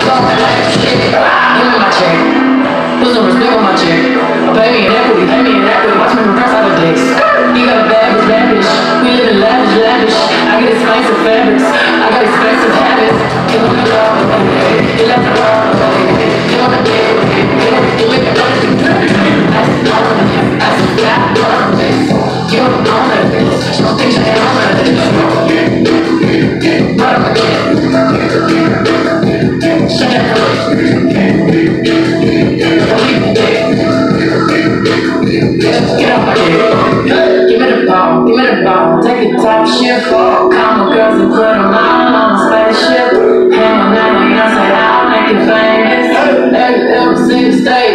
my check. Put some respect on my check. Pay me in equity. Watch me reverse out the dicks. You got a bad bitch. We live in lavish. I get expensive fabrics. I got expensive habits. You want the love, you left the love. You want the dick, you make the money. I said that. You don't own that bitch. Don't think you ain't on that bitch. Right on my dick. Shut that up. Get off my dick. Give me the ball. Take the top shit. Call my girls and put them all on a spaceship. Hang on that, say I'll make it famous. Every single state.